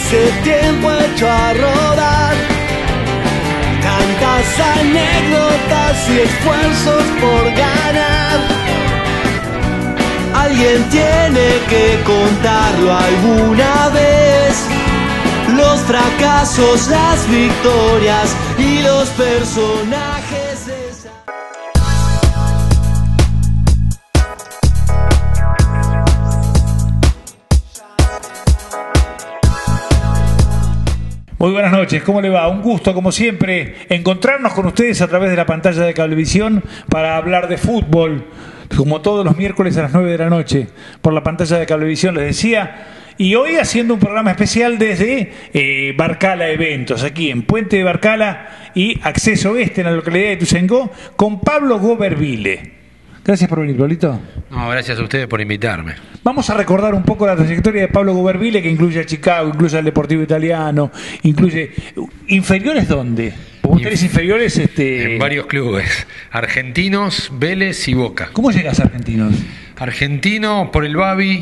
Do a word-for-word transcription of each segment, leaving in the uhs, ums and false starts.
ese tiempo hecho a rodar. Tantas anécdotas y esfuerzos por ganar. Alguien tiene que contarlo alguna vez. Los fracasos, las victorias y los personajes de esa... Muy buenas noches, ¿cómo le va? Un gusto, como siempre, encontrarnos con ustedes a través de la pantalla de Cablevisión para hablar de fútbol, como todos los miércoles a las nueve de la noche, por la pantalla de Cablevisión, les decía. Y hoy haciendo un programa especial desde eh, Barcala Eventos, aquí en Puente de Barcala y Acceso Oeste, en la localidad de Ituzaingó, con Pablo Goberville. Gracias por venir, Pablito. No, gracias a ustedes por invitarme. Vamos a recordar un poco la trayectoria de Pablo Goberville, que incluye a Chicago, incluye al Deportivo Italiano, incluye... ¿Inferiores dónde? ¿Ustedes Inf... inferiores? Este... En varios clubes. Argentinos, Vélez y Boca. ¿Cómo llegas a Argentinos? Argentino, por el Babi,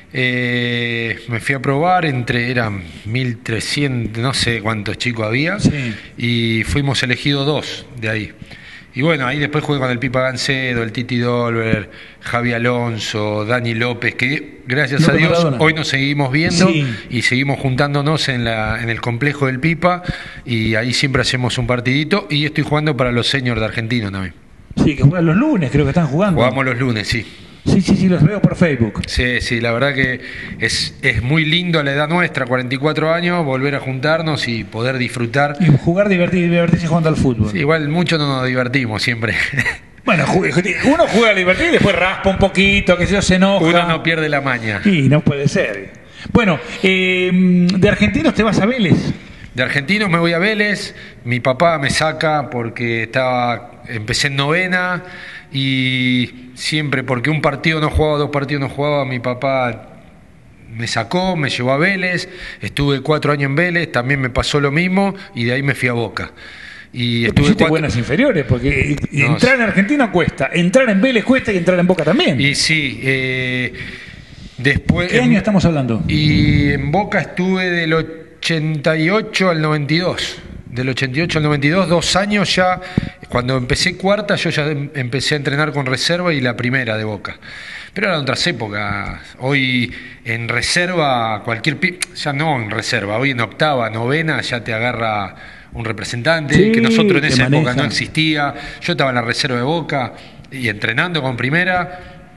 eh, me fui a probar, entre eran mil trescientos, no sé cuántos chicos había, sí. Y fuimos elegidos dos de ahí. Y bueno, ahí después jugué con el Pipa Gancedo, el Titi Dolber, Javi Alonso, Dani López, que gracias no, a Dios Maradona. Hoy nos seguimos viendo, sí. Y seguimos juntándonos en, la, en el complejo del Pipa, y ahí siempre hacemos un partidito, y estoy jugando para los seniors de Argentinos también. Sí, que juegan los lunes, creo que están jugando. Jugamos los lunes, sí. Sí, sí, sí, los veo por Facebook. Sí, sí, la verdad que es, es muy lindo a la edad nuestra, cuarenta y cuatro años, volver a juntarnos y poder disfrutar. Y jugar, divertir, divertirse jugando al fútbol. Sí, igual mucho no nos divertimos siempre. Bueno, uno juega a divertir y después raspa un poquito, que se enoja. Uno no pierde la maña. Y no puede ser. Bueno, eh, de Argentinos te vas a Vélez. De Argentinos me voy a Vélez, mi papá me saca porque estaba, empecé en novena y siempre porque un partido no jugaba, dos partidos no jugaba, mi papá me sacó, me llevó a Vélez, estuve cuatro años en Vélez, también me pasó lo mismo y de ahí me fui a Boca. Y estuve cuatro... buenas inferiores, porque no, entrar en Argentina cuesta, entrar en Vélez cuesta y entrar en Boca también. Y sí, eh, después... ¿Qué año estamos hablando? Y en Boca estuve del ochenta y ocho al noventa y dos. Del ochenta y ocho al noventa y dos, dos años ya. Cuando empecé cuarta, yo ya empecé a entrenar con reserva y la primera de Boca. Pero eran otras épocas. Hoy en reserva, cualquier... Ya no en reserva, hoy en octava, novena ya te agarra un representante, sí, que nosotros en esa época no existía. Yo estaba en la reserva de Boca y entrenando con primera,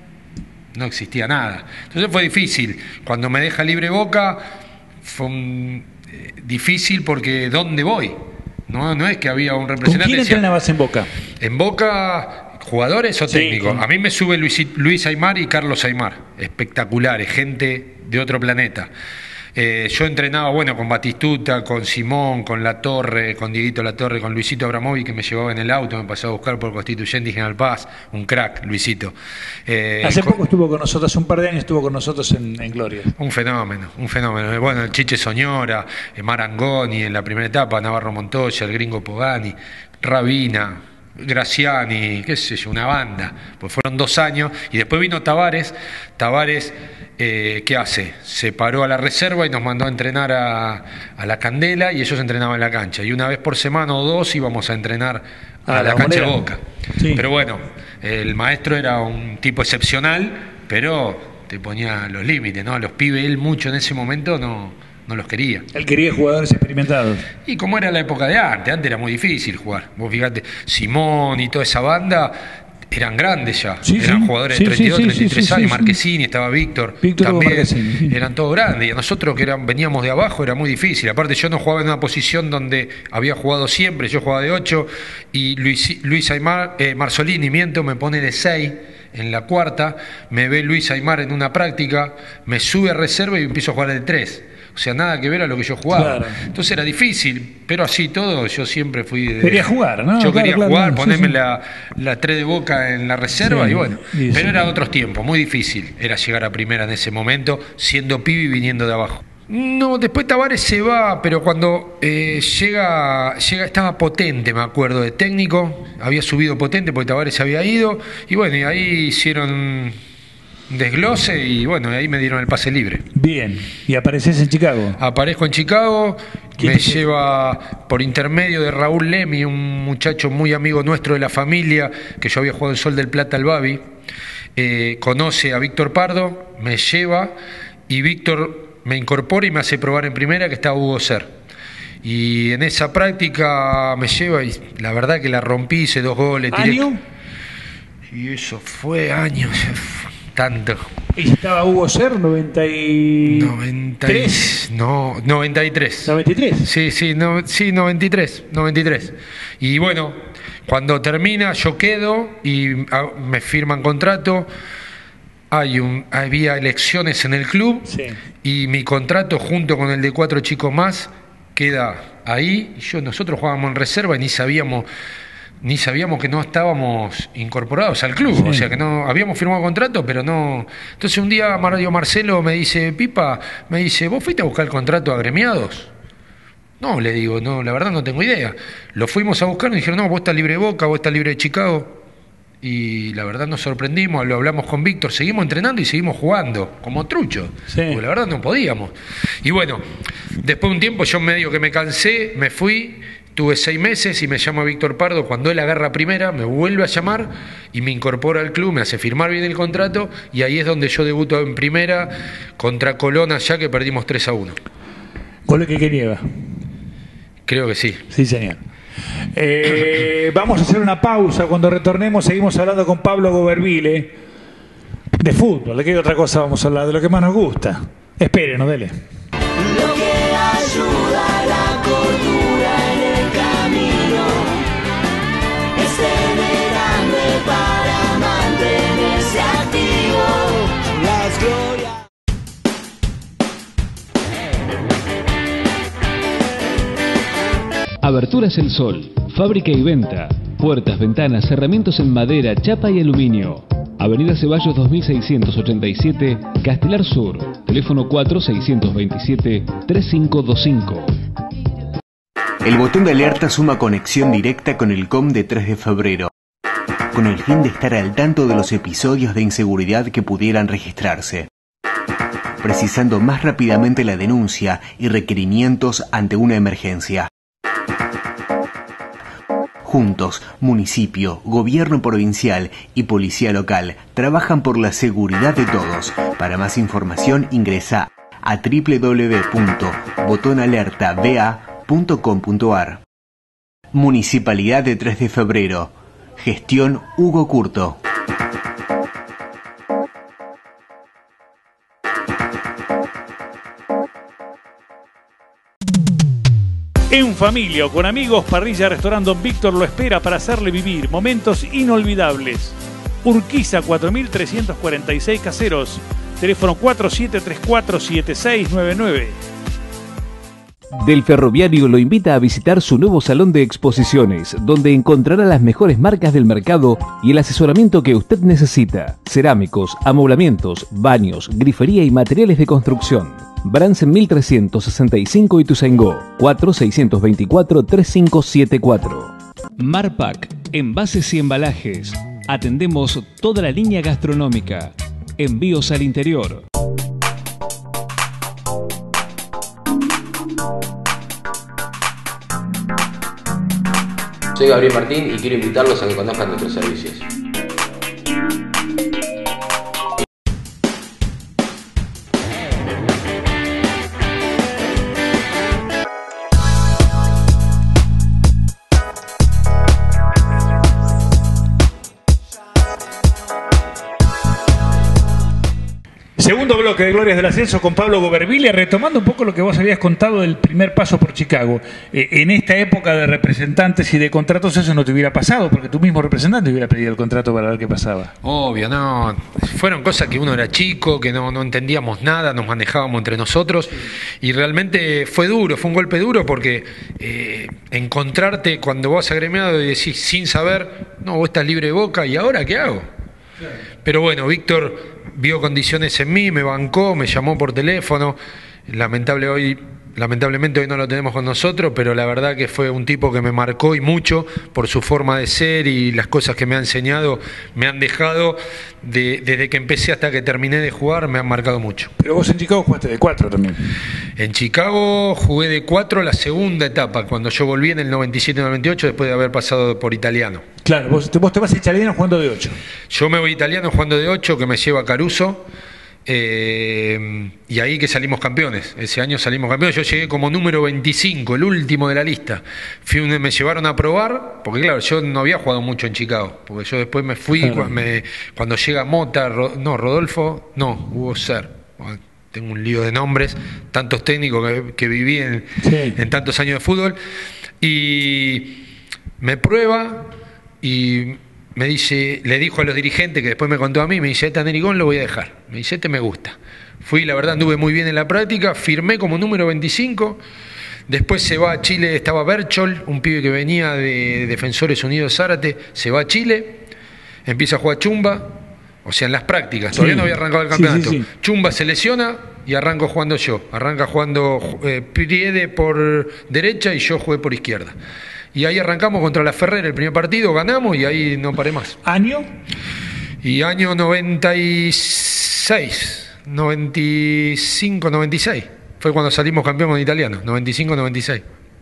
no existía nada. Entonces fue difícil. Cuando me deja libre Boca, fue un, eh, difícil porque ¿dónde voy? No, no es que había un representante. ¿Con quién entrenabas en Boca? En Boca, ¿jugadores o técnicos? Sí, sí. A mí me sube Luis, Luis Aymar y Carlos Aymar. Espectaculares, gente de otro planeta. Eh, yo entrenaba, bueno, con Batistuta, con Simón, con La Torre, con Dieguito La Torre, con Luisito Abramovic, que me llevaba en el auto, me pasó a buscar por Constituyente y General Paz, un crack, Luisito. Eh, Hace con, poco estuvo con nosotros, hace un par de años estuvo con nosotros en, en Gloria. Un fenómeno, un fenómeno. Bueno, el Chiche Soñora, Marangoni en la primera etapa, Navarro Montoya, el Gringo Pogani, Rabina, Graciani, qué sé yo, una banda. Pues fueron dos años y después vino Tavares. Tavares, eh, ¿qué hace? Se paró a la reserva y nos mandó a entrenar a, a la Candela y ellos entrenaban en la cancha. Y una vez por semana o dos íbamos a entrenar a, a la, la cancha de Boca. Sí. Pero bueno, el maestro era un tipo excepcional, pero te ponía los límites, ¿no? Los pibes, él mucho en ese momento no... no los quería. Él quería jugadores experimentados. Y como era la época de arte, antes era muy difícil jugar. Vos fíjate, Simón y toda esa banda eran grandes ya. Sí, eran sí. jugadores de treinta y dos, sí, sí, treinta y tres sí, sí, años. Sí, Marquesini, sí. Estaba Víctor. Víctor también. Sí. Eran todos grandes. Y a nosotros que eran, veníamos de abajo era muy difícil. Aparte yo no jugaba en una posición donde había jugado siempre. Yo jugaba de ocho y Luis, Luis Aymar, eh, Marzolini, miento, me pone de seis. En la cuarta, me ve Luis Aymar en una práctica, me sube a reserva y empiezo a jugar de tres. O sea, nada que ver a lo que yo jugaba. Claro. Entonces era difícil, pero así todo, yo siempre fui de... Quería jugar, ¿no? Yo claro, quería claro, jugar, claro, ponerme sí, sí. la, la tres de Boca en la reserva sí, y bueno. Sí, pero sí. Era otros tiempos, muy difícil. Era llegar a primera en ese momento, siendo pibe y viniendo de abajo. No, después Tavares se va, pero cuando eh, llega, llega, estaba Potente, me acuerdo, de técnico. Había subido Potente porque Tavares se había ido. Y bueno, y ahí hicieron... desglose y bueno, ahí me dieron el pase libre. Bien, ¿y apareces en Chicago? Aparezco en Chicago, me lleva por intermedio de Raúl Lemi, un muchacho muy amigo nuestro de la familia, que yo había jugado en Sol del Plata al Babi, eh, conoce a Víctor Pardo, me lleva y Víctor me incorpora y me hace probar en primera, que estaba Hugo Ser. Y en esa práctica me lleva y la verdad que la rompí, hice dos goles. Tiré... ¿Año? Y eso fue años, tanto. ¿Y estaba Hugo Ser, noventa y tres? No, noventa y tres. ¿noventa y tres? Sí, sí, no, sí, noventa y tres, noventa y tres. Y bueno, cuando termina yo quedo y a, me firman contrato. Hay un, había elecciones en el club, sí, y mi contrato junto con el de cuatro chicos más queda ahí. Y yo, nosotros jugábamos en reserva y ni sabíamos... ni sabíamos que no estábamos incorporados al club, sí. O sea que no habíamos firmado contrato, pero no. Entonces un día Mario Marcelo me dice, Pipa, me dice, ¿vos fuiste a buscar el contrato a agremiados? No, le digo, no, la verdad no tengo idea. Lo fuimos a buscar y dijeron, no, vos estás libre de Boca, vos estás libre de Chicago. Y la verdad nos sorprendimos, lo hablamos con Víctor, seguimos entrenando y seguimos jugando, como truchos, sí. Porque la verdad no podíamos. Y bueno, después de un tiempo yo medio que me cansé, me fui. Tuve seis meses y me llama Víctor Pardo. Cuando él agarra primera, me vuelve a llamar y me incorpora al club, me hace firmar bien el contrato y ahí es donde yo debuto en primera contra Colón allá, que perdimos tres a uno. ¿Gol que nieva? Creo que sí. Sí, señor. Eh, vamos a hacer una pausa. Cuando retornemos seguimos hablando con Pablo Goberville de fútbol. ¿De qué otra cosa vamos a hablar? De lo que más nos gusta. Espérenos, dele. Lo que ayuda a la cordura en el camino es ser grande para mantenerse activo. Las glorias. Aberturas El Sol, fábrica y venta, puertas, ventanas, herramientas en madera, chapa y aluminio. Avenida Ceballos dos mil seiscientos ochenta y siete, Castelar Sur. Teléfono cuatro seis dos siete, tres cinco dos cinco. El botón de alerta suma conexión directa con el C O M de tres de febrero, con el fin de estar al tanto de los episodios de inseguridad que pudieran registrarse, precisando más rápidamente la denuncia y requerimientos ante una emergencia. Juntos, municipio, gobierno provincial y policía local trabajan por la seguridad de todos. Para más información ingresa a doble u doble u doble u punto botón alerta b a punto com punto a r. Municipalidad de tres de febrero. Gestión Hugo Curto. En familia o con amigos, Parrilla Restaurant Don Víctor lo espera para hacerle vivir momentos inolvidables. Urquiza cuatro mil trescientos cuarenta y seis Caseros. Teléfono cuatro siete tres cuatro siete seis nueve nueve. Del Ferroviario lo invita a visitar su nuevo salón de exposiciones, donde encontrará las mejores marcas del mercado y el asesoramiento que usted necesita. Cerámicos, amoblamientos, baños, grifería y materiales de construcción. Bransen mil trescientos sesenta y cinco Ituzaingó, cuatro seis dos cuatro, tres cinco siete cuatro. Marpac, envases y embalajes. Atendemos toda la línea gastronómica. Envíos al interior. Soy Gabriel Martín y quiero invitarlos a que conozcan nuestros servicios. Segundo bloque de Glorias del Ascenso con Pablo Goberville, retomando un poco lo que vos habías contado del primer paso por Chicago. Eh, en esta época de representantes y de contratos eso no te hubiera pasado, porque tu mismo representante hubiera pedido el contrato para ver qué pasaba. Obvio, no. Fueron cosas que uno era chico, que no, no entendíamos nada, nos manejábamos entre nosotros y realmente fue duro, fue un golpe duro porque eh, encontrarte cuando vas agremiado y decís sin saber, no, vos estás libre de Boca y ahora ¿qué hago? Pero bueno, Víctor vio condiciones en mí, me bancó, me llamó por teléfono. Lamentable hoy lamentablemente hoy no lo tenemos con nosotros, pero la verdad que fue un tipo que me marcó y mucho por su forma de ser y las cosas que me ha enseñado, me han dejado, de, desde que empecé hasta que terminé de jugar, me han marcado mucho. Pero vos en Chicago jugaste de cuatro también. En Chicago jugué de cuatro la segunda etapa, cuando yo volví en el noventa y siete noventa y ocho, después de haber pasado por Italiano. Claro, vos te, vos te vas a Italiano jugando de ocho. Yo me voy a Italiano jugando de ocho, que me lleva Caruso. Eh, y ahí que salimos campeones. Ese año salimos campeones. Yo llegué como número veinticinco, el último de la lista. Fui un, me llevaron a probar, porque claro, yo no había jugado mucho en Chicago, porque yo después me fui, claro. me, cuando llega Mota, Ro, no, Rodolfo, no, Hugo Ser. Bueno, tengo un lío de nombres, tantos técnicos que, que viví en, sí. en tantos años de fútbol. Y me prueba y me dice, le dijo a los dirigentes, que después me contó a mí, me dice, este Nerigón lo voy a dejar. Me dice, este me gusta. Fui, la verdad, anduve muy bien en la práctica, firmé como número veinticinco. Después se va a Chile, estaba Berchol, un pibe que venía de Defensores Unidos Zárate, se va a Chile, empieza a jugar Chumba, o sea, en las prácticas, todavía sí. no había arrancado el campeonato. Sí, sí, sí. Chumba se lesiona y arranco jugando yo. Arranca jugando eh, Priede por derecha y yo jugué por izquierda. Y ahí arrancamos contra la Ferrer el primer partido, ganamos y ahí no paré más. ¿Año? Y año noventa y seis, noventa y cinco, noventa y seis. Fue cuando salimos campeón con Italiano, noventa y cinco, noventa y seis.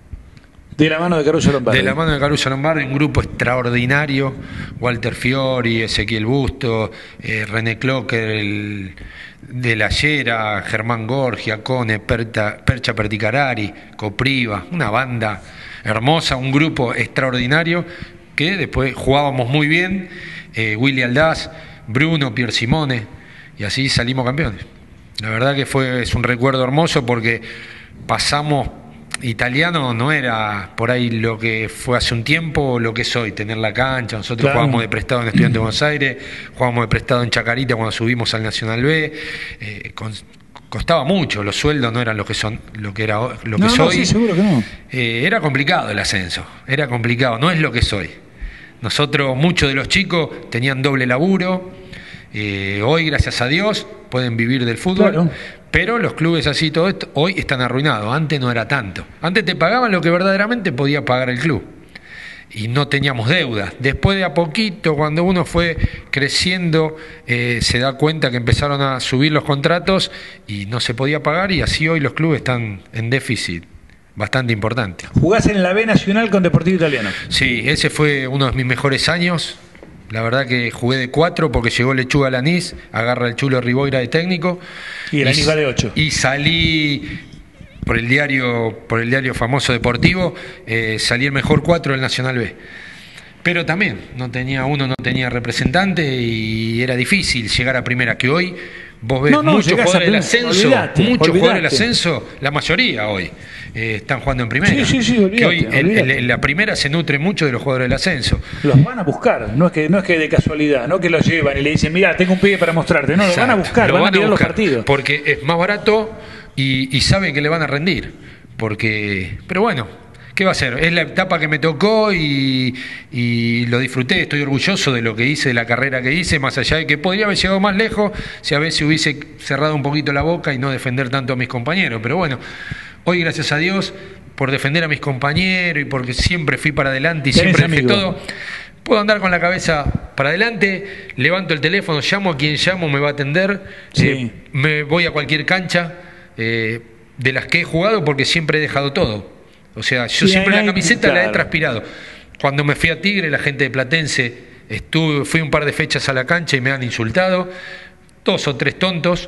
De la mano de Caruso Lombardi. De la mano de Caruso Lombardi, un grupo extraordinario. Walter Fiori, Ezequiel Busto, eh, René Clocker, el, de la Llera, Germán Gorgi, Acone, Perta, Percha Perticarari, Copriva, una banda hermosa, un grupo extraordinario que después jugábamos muy bien, eh, Willy Aldaz, Bruno, Pier Simone, y así salimos campeones. La verdad que fue es un recuerdo hermoso porque pasamos, Italiano no era por ahí lo que fue hace un tiempo o lo que es hoy, tener la cancha. Nosotros claro. jugábamos de prestado en Estudiantes de Buenos Aires, jugábamos de prestado en Chacarita cuando subimos al Nacional B, eh, con, costaba mucho, los sueldos no eran lo que son, lo que era lo que no, soy. No, sí, seguro que no. Eh, era complicado el ascenso, era complicado, no es lo que soy. Nosotros, muchos de los chicos tenían doble laburo, eh, hoy gracias a Dios pueden vivir del fútbol, claro. pero los clubes así todo esto hoy están arruinados, antes no era tanto. Antes te pagaban lo que verdaderamente podía pagar el club. Y no teníamos deudas. Después de a poquito, cuando uno fue creciendo, eh, se da cuenta que empezaron a subir los contratos y no se podía pagar, y así hoy los clubes están en déficit bastante importante. ¿Jugás en la B Nacional con Deportivo Italiano? Sí, ese fue uno de mis mejores años. La verdad que jugué de cuatro porque llegó Lechuga Lanís, agarra el Chulo Riboira de técnico. Y el Lanís va de ocho. Y salí... por el diario por el diario famoso deportivo, eh, salí el mejor cuatro del Nacional B. Pero también no tenía uno no tenía representante y era difícil llegar a primera, que hoy vos ves no, no, muchos jugadores del ascenso, olvidate, muchos olvidate. jugadores del ascenso, la mayoría hoy eh, están jugando en primera. Sí, sí, sí, olvidate, que hoy el, el, el, la primera se nutre mucho de los jugadores del ascenso. Los van a buscar, no es que no es que de casualidad, no que los llevan y le dicen, mira, tengo un pibe para mostrarte, no, Exacto. lo van a buscar, lo van, van a mirar los partidos. Porque es más barato y, y saben que le van a rendir. Porque, pero bueno, ¿qué va a ser? Es la etapa que me tocó y, y lo disfruté, estoy orgulloso de lo que hice, de la carrera que hice, más allá de que podría haber llegado más lejos si a veces hubiese cerrado un poquito la boca y no defender tanto a mis compañeros. Pero bueno, hoy gracias a Dios por defender a mis compañeros y porque siempre fui para adelante y siempre dejé todo, puedo andar con la cabeza para adelante, levanto el teléfono, llamo a quien llamo, me va a atender, sí. eh, me voy a cualquier cancha eh, de las que he jugado porque siempre he dejado todo. O sea, yo sí, siempre la camiseta claro. la he transpirado. Cuando me fui a Tigre, la gente de Platense, estuve, fui un par de fechas a la cancha y me han insultado, dos o tres tontos,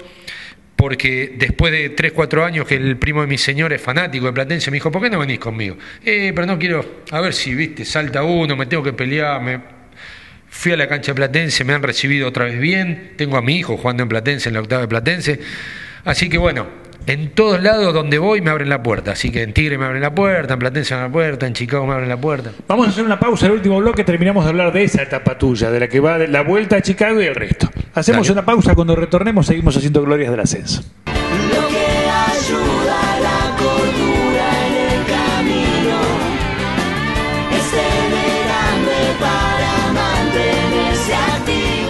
porque después de tres, cuatro años que el primo de mi señora es fanático de Platense, me dijo, ¿por qué no venís conmigo? Eh, pero no quiero, a ver si, viste, salta uno, me tengo que pelear, me... Fui a la cancha de Platense, me han recibido otra vez bien, tengo a mi hijo jugando en Platense, en la octava de Platense, así que bueno, en todos lados donde voy me abren la puerta. Así que en Tigre me abren la puerta, en Platense me abren la puerta, en Chicago me abren la puerta. Vamos a hacer una pausa en el último bloque. Terminamos de hablar de esa etapa tuya, de la que va de la vuelta a Chicago y el resto. Hacemos Dale. una pausa. Cuando retornemos seguimos haciendo glorias del ascenso. Lo que ayuda a la cordura en el camino es tener hambre para mantenerse activo.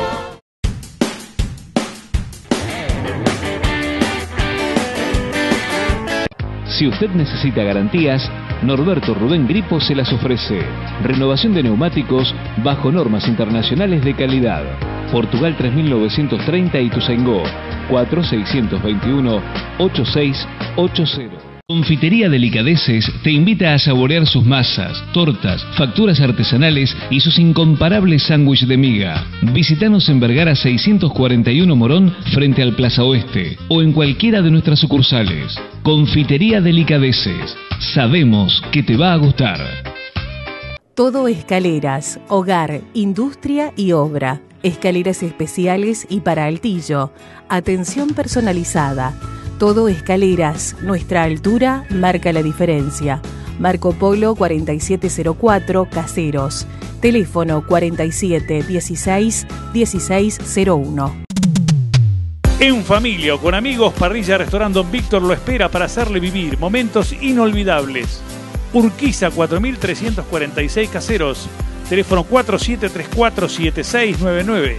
Si usted necesita garantías, Norberto Rubén Gripo se las ofrece. Renovación de neumáticos bajo normas internacionales de calidad. Portugal tres mil novecientos treinta Ituzaingó, cuatro seis dos uno, ocho seis ocho cero. Confitería Delicadeces te invita a saborear sus masas, tortas, facturas artesanales y sus incomparables sándwiches de miga. Visítanos en Vergara seiscientos cuarenta y uno Morón, frente al Plaza Oeste, o en cualquiera de nuestras sucursales. Confitería Delicadeces. Sabemos que te va a gustar. Todo Escaleras, hogar, industria y obra. Escaleras especiales y para altillo. Atención personalizada. Todo Escaleras, nuestra altura marca la diferencia. Marco Polo cuarenta y siete cero cuatro, Caseros. Teléfono cuarenta y siete dieciséis dieciséis cero uno. En familia o con amigos, Parrilla Restaurant Don Víctor lo espera para hacerle vivir momentos inolvidables. Urquiza cuatro mil trescientos cuarenta y seis, Caseros. Teléfono cuatro siete tres cuatro siete seis nueve nueve.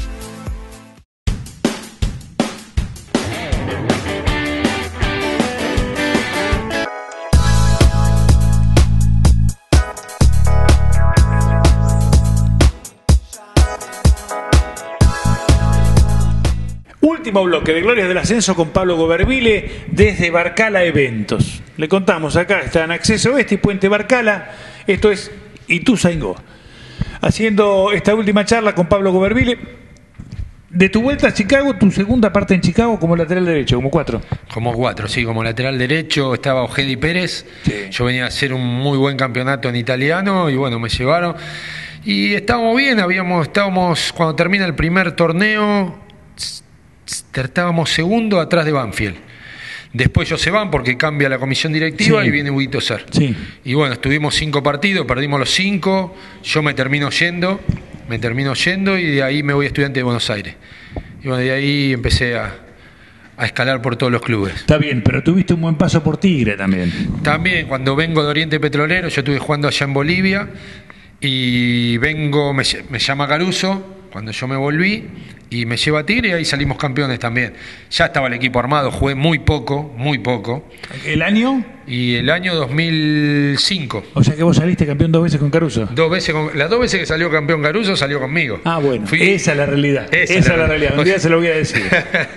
Último bloque de Glorias del Ascenso con Pablo Goberville desde Barcala Eventos. Le contamos, acá está en Acceso Oeste y Puente Barcala, esto es Ituzaingó. Haciendo esta última charla con Pablo Goberville, de tu vuelta a Chicago, tu segunda parte en Chicago como lateral derecho, como cuatro. Como cuatro, sí, como lateral derecho estaba Ojedi Pérez, sí. Yo venía a hacer un muy buen campeonato en italiano y bueno, me llevaron. Y estábamos bien, habíamos, estábamos, cuando termina el primer torneo, estábamos segundo atrás de Banfield. Después ellos se van porque cambia la comisión directiva, sí. Y viene Huguito Ser. Sí. Y bueno, estuvimos cinco partidos, perdimos los cinco, yo me termino yendo, me termino yendo y de ahí me voy a Estudiantes de Buenos Aires. Y bueno, de ahí empecé a, a escalar por todos los clubes. Está bien, pero tuviste un buen paso por Tigre también. También, cuando vengo de Oriente Petrolero, yo estuve jugando allá en Bolivia y vengo, me, me llama Caruso cuando yo me volví y me lleva a Tigre y ahí salimos campeones también. Ya estaba el equipo armado, jugué muy poco, muy poco. ¿El año? Y el año dos mil cinco. O sea que vos saliste campeón dos veces con Caruso. Dos veces con, las dos veces que salió campeón Caruso salió conmigo. Ah, bueno, Fui, esa es la realidad. Esa, esa es la realidad, un día se lo voy a decir.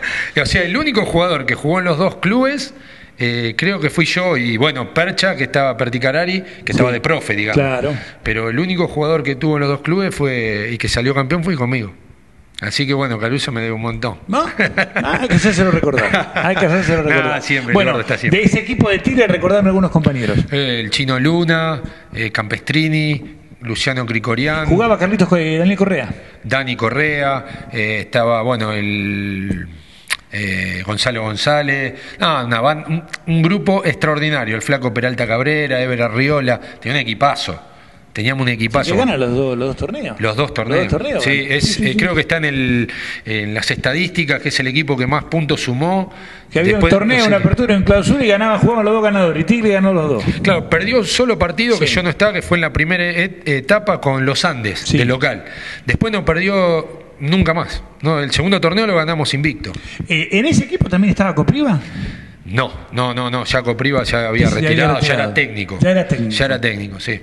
O sea, el único jugador que jugó en los dos clubes, eh, creo que fui yo y bueno, Percha, que estaba Perticarari, que estaba sí, de profe, digamos. Claro. Pero el único jugador que tuvo en los dos clubes fue y que salió campeón fue conmigo. Así que bueno, Caruso me debe un montón. ¿No? Ah, hay que hacérselo recordar. Hay que hacérselo recordar. Ah, siempre, bueno, está siempre. De ese equipo de Tigre, recordarme algunos compañeros. Eh, el Chino Luna, eh, Campestrini, Luciano Cricorián. ¿Jugaba Carlitos eh, Daniel Correa? Dani Correa, eh, estaba, bueno, el eh, Gonzalo González. Ah, una band, un, un grupo extraordinario. El Flaco Peralta Cabrera, Ever Arriola. Tenía un equipazo. Teníamos un equipazo. ¿Que gana los, do, los dos torneos? Los dos torneos. ¿Los dos torneos? Sí, bueno. es, sí, sí, eh, sí. creo que está en, el, en las estadísticas, que es el equipo que más puntos sumó. Que había Después, un torneo, no sé, una apertura en clausura y ganaba, jugaban los dos ganadores. Y Tigre ganó los dos. Claro, perdió un solo partido sí. que yo no estaba, que fue en la primera et etapa con los Andes, sí. de local. Después no perdió nunca más. No, el segundo torneo lo ganamos invicto. Eh, ¿En ese equipo también estaba Copriva? No, no, no, no. Ya Copriva ya había, retirado, ya, había retirado, ya era técnico. Ya era técnico. Ya era técnico, sí.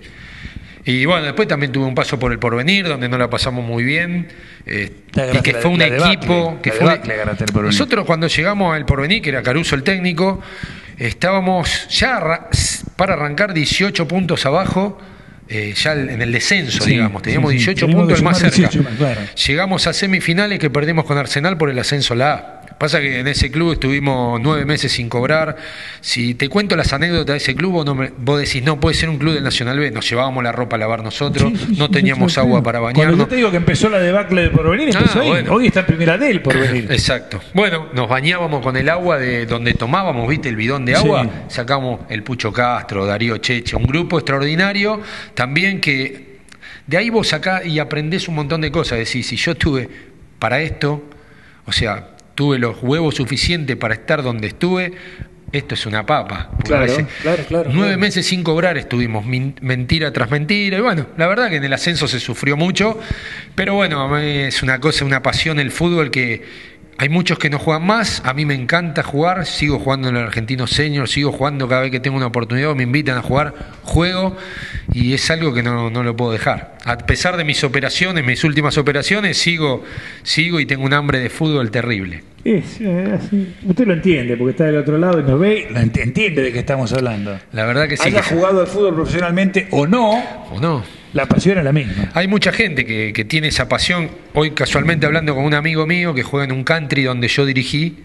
Y bueno, después también tuve un paso por el Porvenir, donde no la pasamos muy bien, eh, y que fue un la, la equipo... que fue Nosotros cuando llegamos al Porvenir, que era Caruso el técnico, estábamos ya para arrancar dieciocho puntos abajo, eh, ya en el descenso, sí, digamos, teníamos sí, sí. dieciocho puntos, el más cerca. dieciocho, claro. Llegamos a semifinales que perdimos con Arsenal por el ascenso a la A. Pasa que en ese club estuvimos nueve meses sin cobrar. Si te cuento las anécdotas de ese club, vos, no me, vos decís, no puede ser un club del Nacional B. Nos llevábamos la ropa a lavar nosotros, sí, sí, no teníamos sí, agua para bañarnos. Cuando yo te digo que empezó la debacle del Porvenir, empezó ah, ahí. Bueno. Hoy está en primera D el Porvenir. Exacto. Bueno, nos bañábamos con el agua de donde tomábamos, ¿viste? El bidón de agua. Sí. Sacamos el Pucho Castro, Darío Cheche, un grupo extraordinario. También que de ahí vos sacás y aprendés un montón de cosas. Decís, si yo tuve para esto, o sea... tuve los huevos suficientes para estar donde estuve, esto es una papa. Claro, claro, claro. Nueve claro. meses sin cobrar estuvimos, mentira tras mentira, y bueno, la verdad que en el ascenso se sufrió mucho, pero bueno, es una cosa, una pasión el fútbol que hay muchos que no juegan más, a mí me encanta jugar, sigo jugando en el Argentino Senior, sigo jugando cada vez que tengo una oportunidad, me invitan a jugar, juego y es algo que no, no lo puedo dejar. A pesar de mis operaciones, mis últimas operaciones, sigo, sigo y tengo un hambre de fútbol terrible. Es, eh, así. Usted lo entiende porque está del otro lado y nos ve, lo ent- entiende de qué estamos hablando. La verdad que sí. Haya que jugado al fútbol profesionalmente o no, o no. La pasión es la misma. Hay mucha gente que, que tiene esa pasión. Hoy casualmente hablando con un amigo mío que juega en un country donde yo dirigí,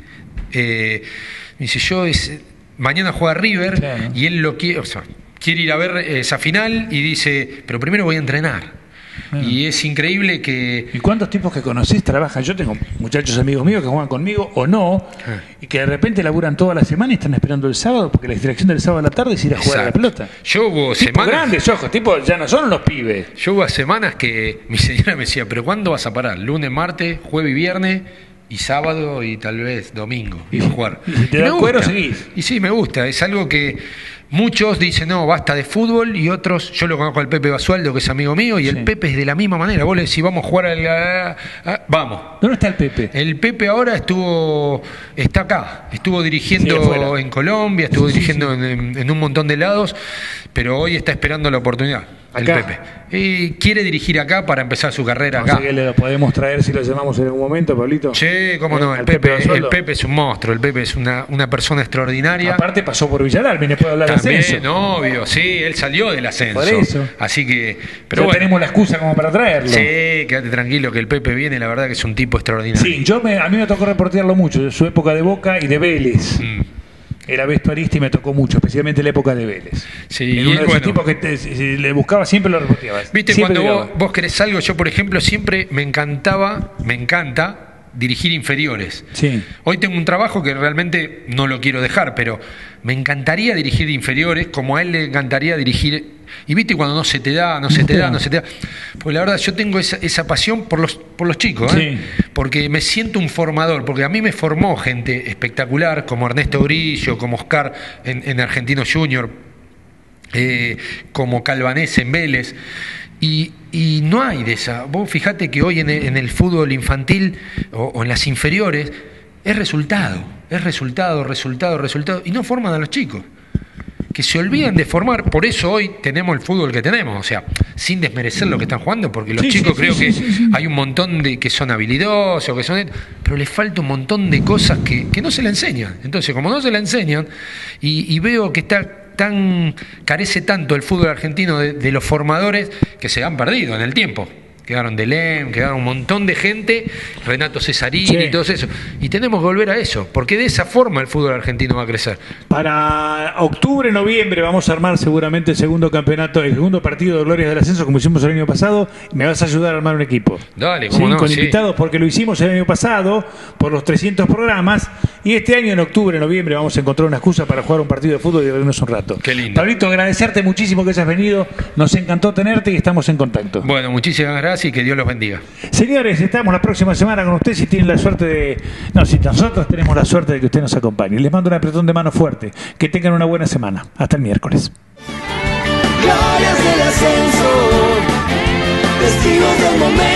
eh, me dice, yo es, mañana juega River, claro, y él lo quiere, o sea, quiere ir a ver esa final y dice, pero primero voy a entrenar. Claro. Y es increíble que... ¿Y cuántos tipos que conocés trabajan? Yo tengo muchachos amigos míos que juegan conmigo o no, ah, y que de repente laburan toda la semana y están esperando el sábado, porque la distracción del sábado a la tarde es ir a jugar. Exacto. A la pelota. Yo hubo tipos semanas... grandes, ojos, tipos ya no son los pibes. Yo hubo semanas que mi señora me decía, pero ¿cuándo vas a parar? Lunes, martes, jueves y viernes... y sábado y tal vez domingo, y jugar. Y si te y da cuero, seguís. Y sí, me gusta. Es algo que muchos dicen, no, basta de fútbol, y otros, yo lo conozco al Pepe Basualdo, que es amigo mío, y sí, el Pepe es de la misma manera. Vos le decís, vamos a jugar al... A, a, vamos. ¿Dónde está el Pepe? El Pepe ahora estuvo, está acá, estuvo dirigiendo sí, en Colombia, estuvo sí, dirigiendo sí, sí. En, en un montón de lados, pero hoy está esperando la oportunidad. El acá. Pepe. Y quiere dirigir acá para empezar su carrera acá. No sé que le lo podemos traer si lo llamamos en algún momento, Pablito. Sí, cómo no. El, el, Pepe, Pepe el Pepe es un monstruo. El Pepe es una, una persona extraordinaria. Aparte pasó por Villar Albine, puede hablar También, de ascenso. No, obvio, sí, él salió del ascenso. Por eso. Así que. Pero ya bueno, tenemos la excusa como para traerlo. Sí, quédate tranquilo que el Pepe viene, la verdad que es un tipo extraordinario. Sí, yo me, a mí me tocó reportearlo mucho, de su época de Boca y de Vélez. Mm. Era vestuarista y me tocó mucho, especialmente en la época de Vélez. Sí, era uno de esos bueno, tipos que te, si le buscaba siempre lo reporteabas. Viste, siempre cuando vos, vos querés algo, yo por ejemplo siempre me encantaba, me encanta dirigir inferiores. Sí. Hoy tengo un trabajo que realmente no lo quiero dejar, pero me encantaría dirigir inferiores, como a él le encantaría dirigir. Y viste cuando no se te da, no se te da, no se te da. Pues la verdad yo tengo esa, esa pasión por los, por los chicos, ¿eh? Sí. Porque me siento un formador, porque a mí me formó gente espectacular, como Ernesto Grillo, como Oscar en, en Argentino Junior, eh, como Calvanés en Vélez. Y, y no hay de esa. Vos fijate que hoy en el, en el fútbol infantil o, o en las inferiores es resultado, es resultado, resultado, resultado, y no forman a los chicos. Que se olvidan de formar, por eso hoy tenemos el fútbol que tenemos, o sea, sin desmerecer lo que están jugando, porque los sí, chicos sí, creo sí, que sí, sí. hay un montón de que son habilidosos, que son, pero les falta un montón de cosas que, que no se le enseñan. Entonces, como no se le enseñan, y, y veo que está tan carece tanto el fútbol argentino de, de los formadores que se han perdido en el tiempo. Quedaron Delem, quedaron un montón de gente, Renato Cesarini sí. y todo eso. Y tenemos que volver a eso, porque de esa forma el fútbol argentino va a crecer. Para octubre, noviembre vamos a armar seguramente el segundo campeonato, el segundo partido de Glorias del Ascenso, como hicimos el año pasado. Me vas a ayudar a armar un equipo. Dale, cómo sí, no, con sí. invitados, porque lo hicimos el año pasado por los trescientos programas. Y este año, en octubre, noviembre, vamos a encontrar una excusa para jugar un partido de fútbol y divertirnos un rato. Qué lindo. Pablito, agradecerte muchísimo que hayas venido. Nos encantó tenerte y estamos en contacto. Bueno, muchísimas gracias y que Dios los bendiga. Señores, estamos la próxima semana con ustedes si tienen la suerte de... No, si nosotros tenemos la suerte de que usted nos acompañe. Les mando un apretón de mano fuerte. Que tengan una buena semana. Hasta el miércoles. Glorias del ascenso, testigos del momento.